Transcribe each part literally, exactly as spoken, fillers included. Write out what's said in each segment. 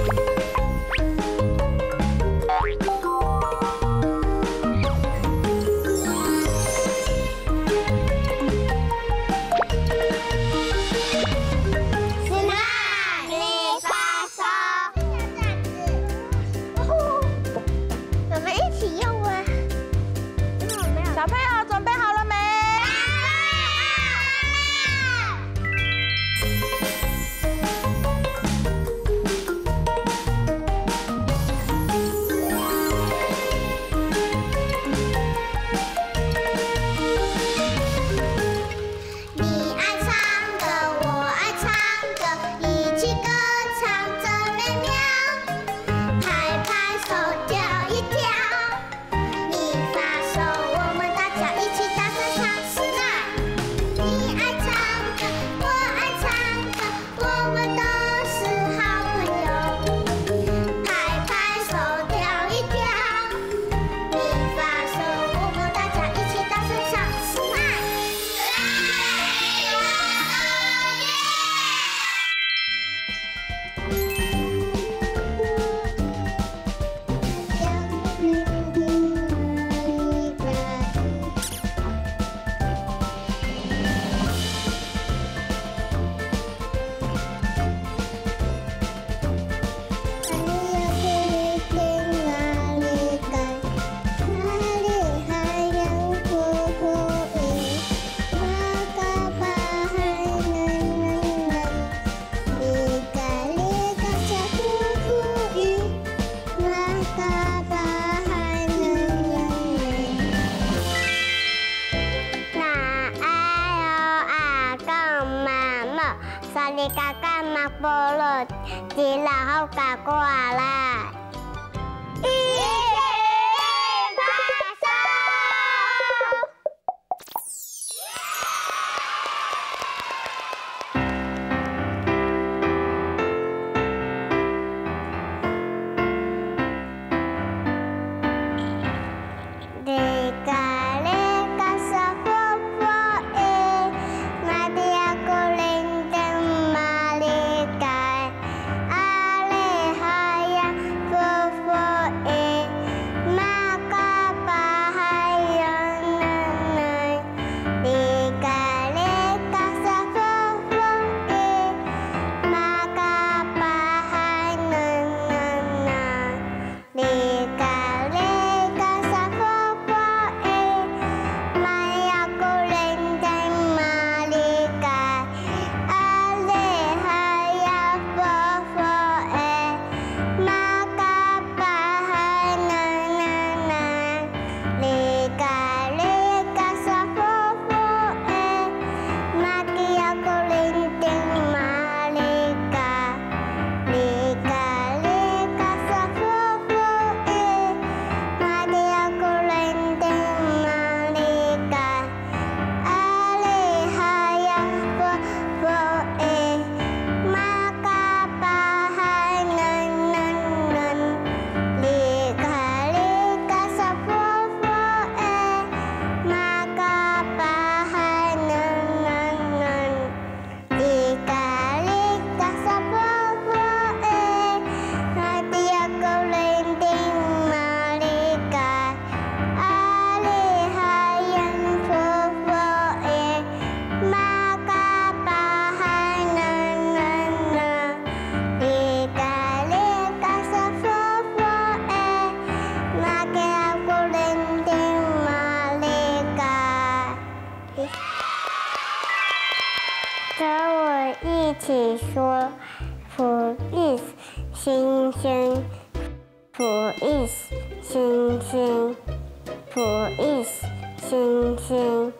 你家家马菠萝，只然后夹过来。一起拍手。你家。 跟我一起说 ，please 星星 ，please 星星 ，please 星星。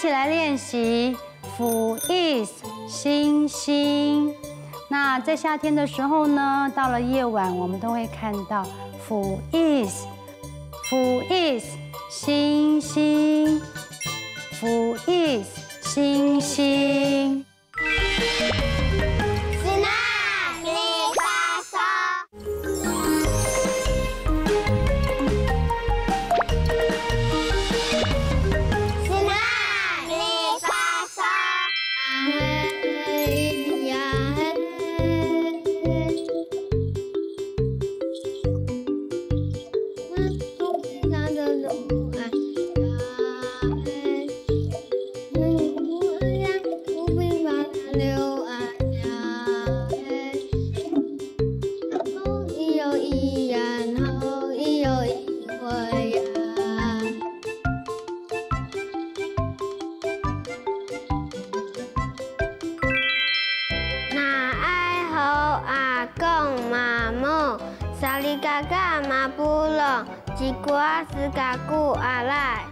起来练习福 is 星星。那在夏天的时候呢，到了夜晚，我们都会看到福 is 福 is 星星，福 is 星星。 萨利嘎嘎马布隆，吉古阿斯嘎古阿来。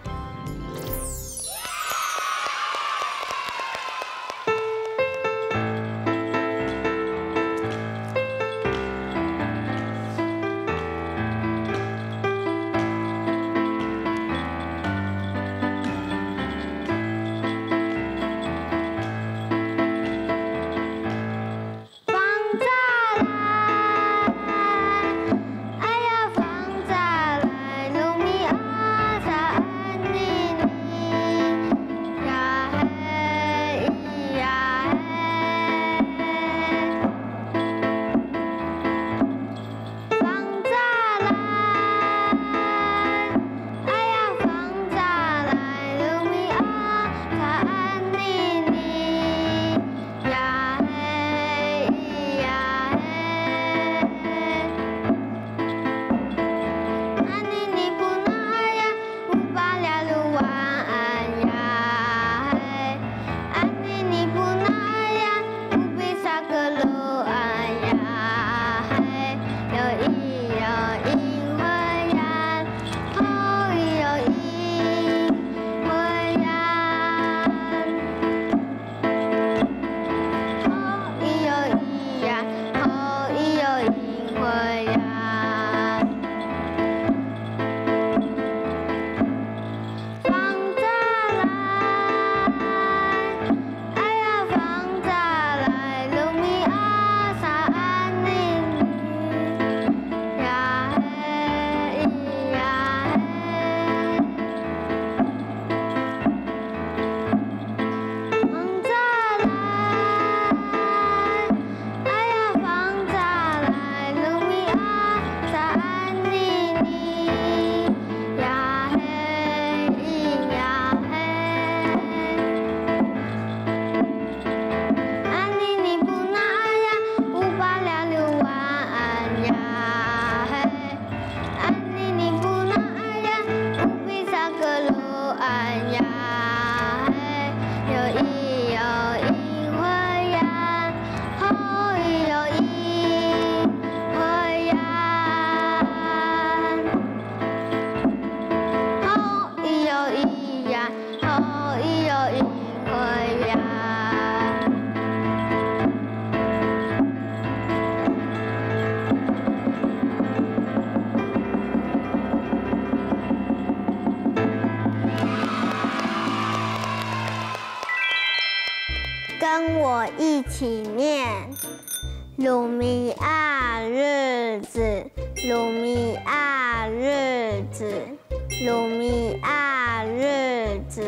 跟我一起念：鲁米亚日子，鲁米亚日子，鲁米亚日子。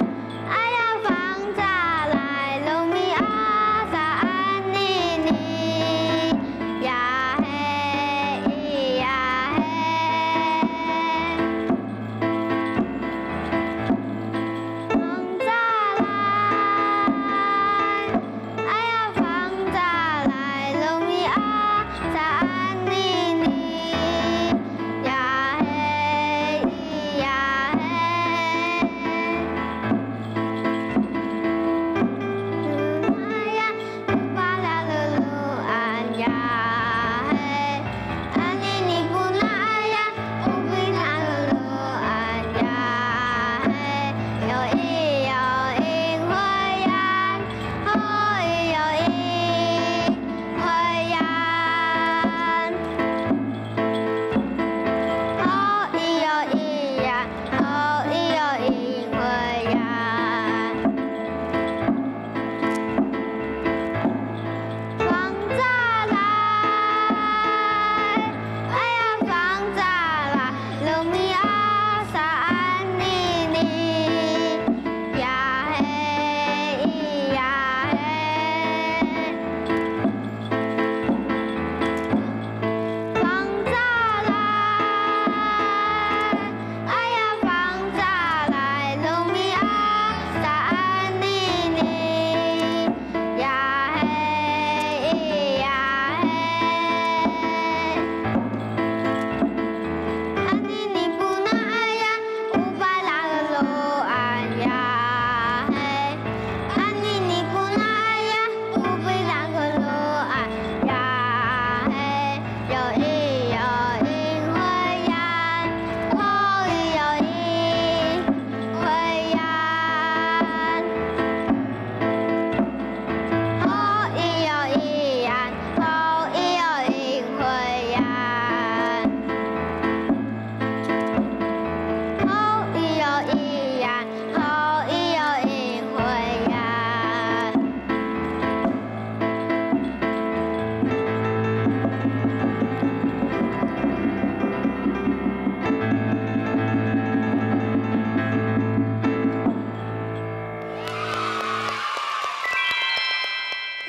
你。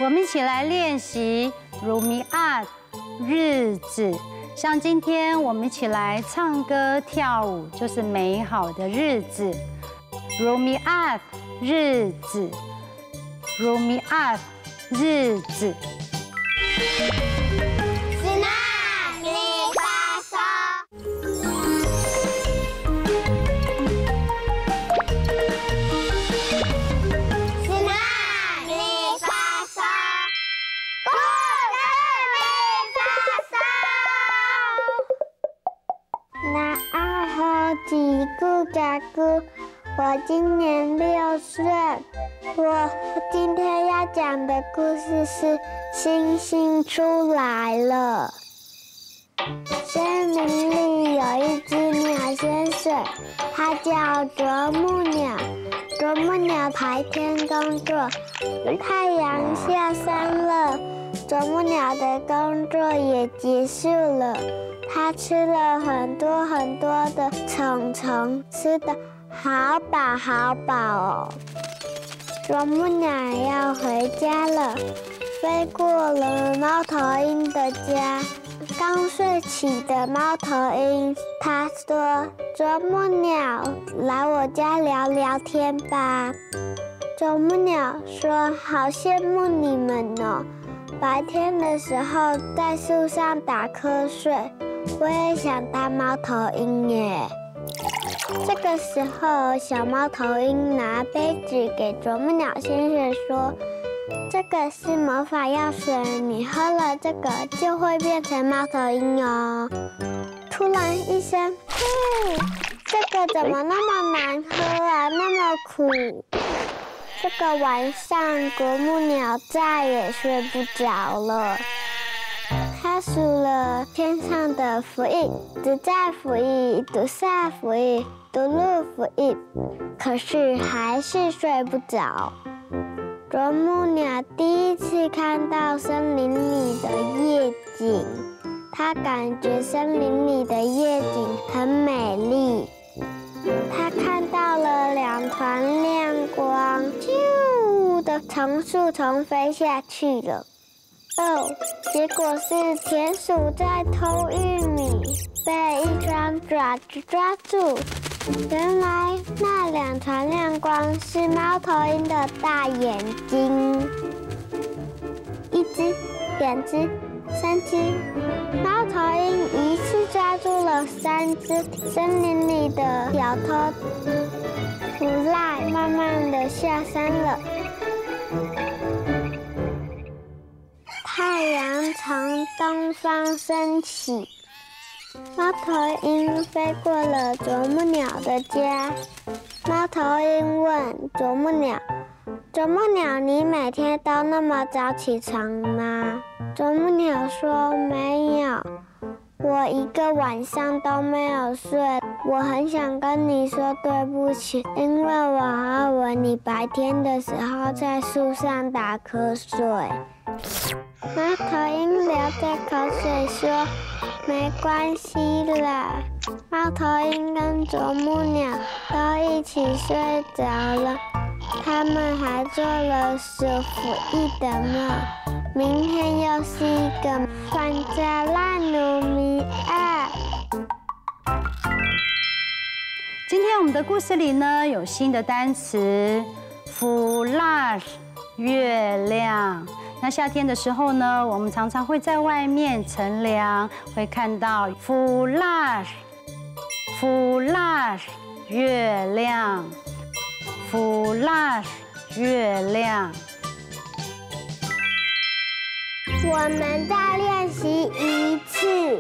我们一起来练习 Rumiat 日子。像今天我们一起来唱歌跳舞，就是美好的日子。Rumiat 日子 ，Rumiat 日子。 叽咕嘎咕，我今年六岁。我今天要讲的故事是《星星出来了》。森林里有一只鸟先生，它叫啄木鸟。啄木鸟白天工作，太阳下山了，啄木鸟的工作也结束了。它吃了很多很多的虫虫，吃得好饱好饱哦。啄木鸟要回家了，飞过了猫头鹰的家。刚睡起的猫头鹰，它说：“啄木鸟，来我家聊聊天吧。”啄木鸟说：“好羡慕你们哦，白天的时候在树上打瞌睡。我也想当猫头鹰耶。”这个时候，小猫头鹰拿杯子给啄木鸟先生说：“这个是魔法药水，你喝了这个就会变成猫头鹰哦。”突然一声，嘿，这个怎么那么难喝啊，那么苦！这个晚上，啄木鸟再也睡不着了。他数了天上的符印，自在符印、独萨符印、独路符印，可是还是睡不着。啄木鸟第一次看到森林里的夜景，它感觉森林里的夜景很美丽。它看到了两团亮光，啾的从树丛飞下去了。哦，结果是田鼠在偷玉米，被一双爪子抓住。原来那两团亮光是猫头鹰的大眼睛，一只、两只、三只，猫头鹰一次抓住了三只森林里的小偷。弗赖慢慢的下山了。太阳从东方升起，猫头鹰飞过了啄木鸟的家。猫头鹰问啄木鸟：“啄木鸟，你每天都那么早起床吗？”啄木鸟说：“没有，我一个晚上都没有睡。我很想跟你说对不起，因为我和我你白天的时候在树上打瞌睡。”猫头鹰流着口水说：“没关系啦。”猫头鹰跟啄木鸟都一起睡着了，他们还做了数符印的梦。明天又是一个反扎拉努米亚。 今天我们的故事里呢，有新的单词 ，flash 月亮。那夏天的时候呢，我们常常会在外面乘凉，会看到 flash flash 月亮 flash 月亮。 我们再练习一次。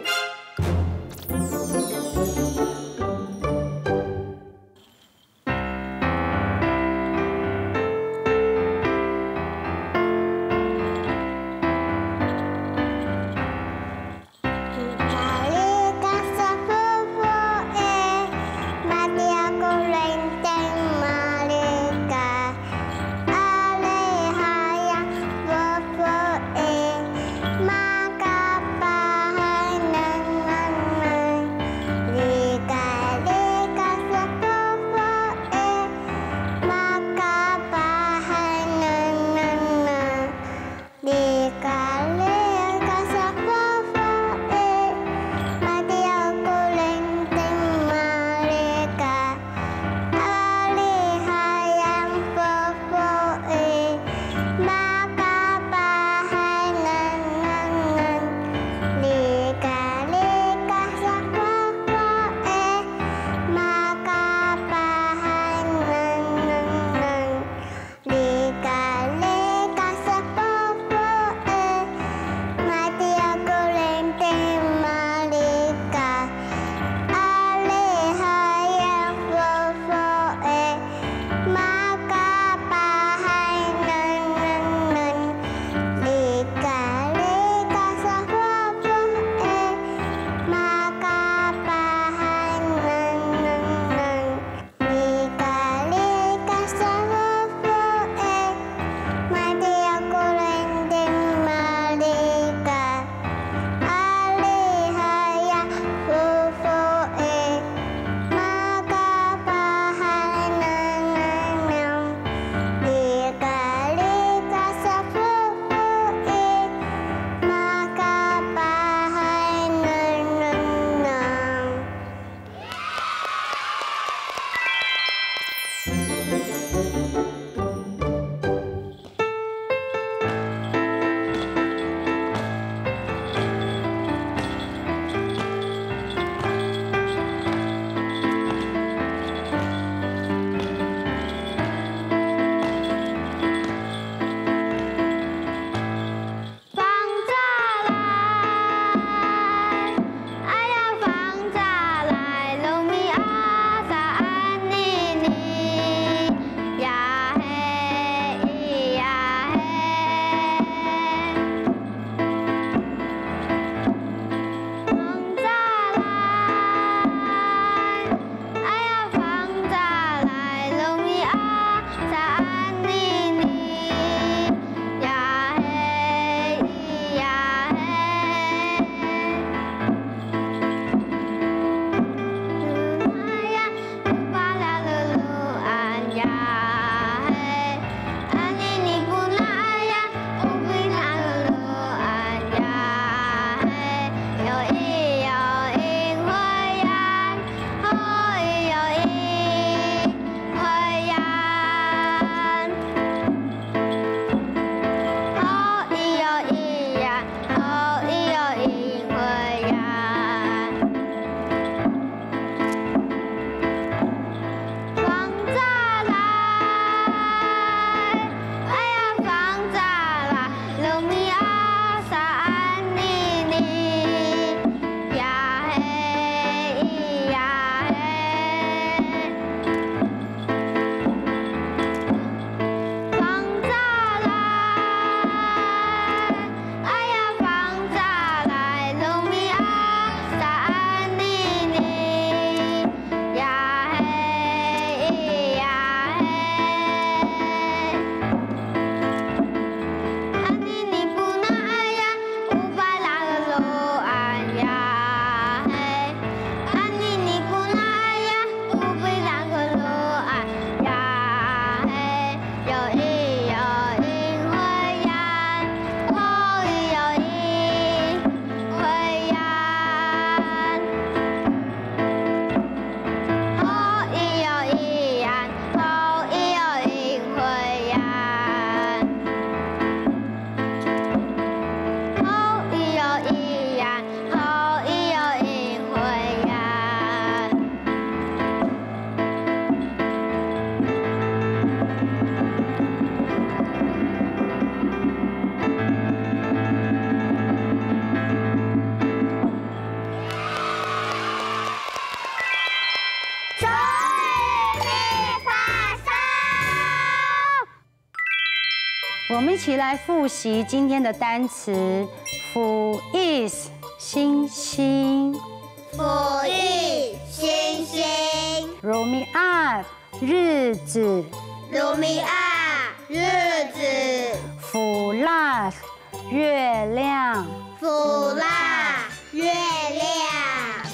我们一起来复习今天的单词。福 is 星星， 福 is 星星， 鲁米亚日子， 鲁米亚日子， 福拉月亮， 福拉月亮。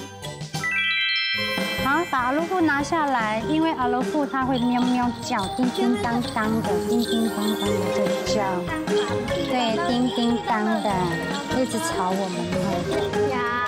好，把阿鲁布拿下来，因为阿鲁布它会喵喵叫，叮叮当当的，叮叮当当的在叫，对，叮叮当的，一直吵我们。